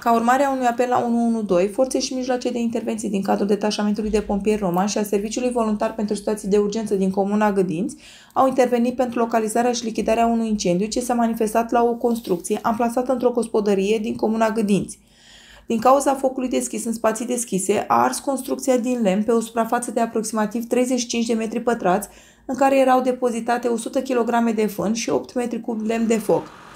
Ca urmare a unui apel la 112, forțe și mijloace de intervenție din cadrul detașamentului de pompieri roman și a Serviciului Voluntar pentru Situații de Urgență din Comuna Gâdinți au intervenit pentru localizarea și lichidarea unui incendiu ce s-a manifestat la o construcție amplasată într-o gospodărie din Comuna Gâdinți. Din cauza focului deschis în spații deschise, a ars construcția din lemn pe o suprafață de aproximativ 35 de metri pătrați, în care erau depozitate 100 kg de fân și 8 metri cub lemn de foc.